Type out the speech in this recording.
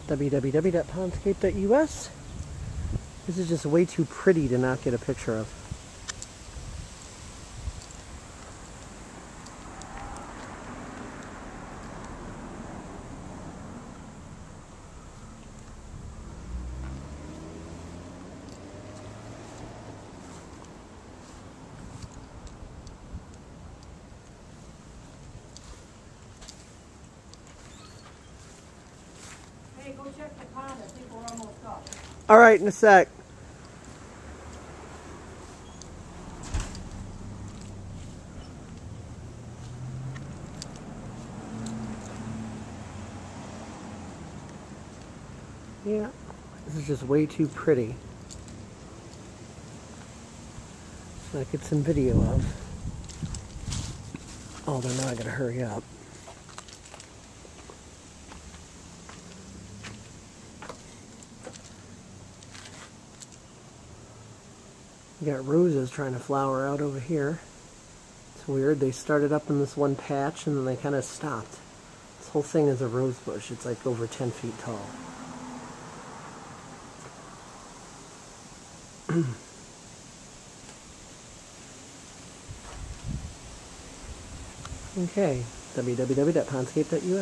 www.pondscape.us. This is just way too pretty to not get a picture of. Hey, go check the pond. I think we're almost up. All right, in a sec. Yeah, this is just way too pretty. Let's get some video of. Oh, they're not going to hurry up. You got roses trying to flower out over here. It's weird. They started up in this one patch and then they kind of stopped. This whole thing is a rose bush. It's like over 10 feet tall. Okay, www.pondscape.us.